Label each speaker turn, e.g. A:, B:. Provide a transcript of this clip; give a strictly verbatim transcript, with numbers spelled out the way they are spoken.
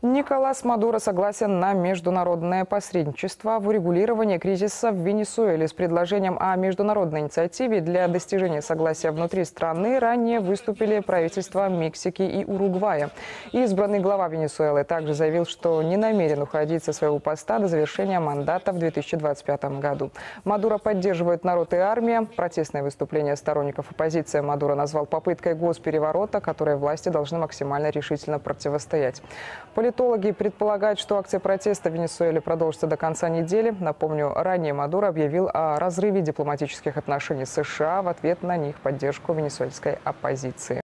A: Николас Мадуро согласен на международное посредничество в урегулировании кризиса в Венесуэле. С предложением о международной инициативе для достижения согласия внутри страны ранее выступили правительства Мексики и Уругвая. Избранный глава Венесуэлы также заявил, что не намерен уходить со своего поста до завершения мандата в две тысячи двадцать пятом году. Мадуро поддерживает народ и армия. Протестное выступление сторонников оппозиции Мадуро назвал попыткой госпереворота, которой власти должны максимально решительно противостоять. Политологи предполагают, что акция протеста в Венесуэле продолжится до конца недели. Напомню, ранее Мадуро объявил о разрыве дипломатических отношений с США в ответ на них поддержку венесуэльской оппозиции.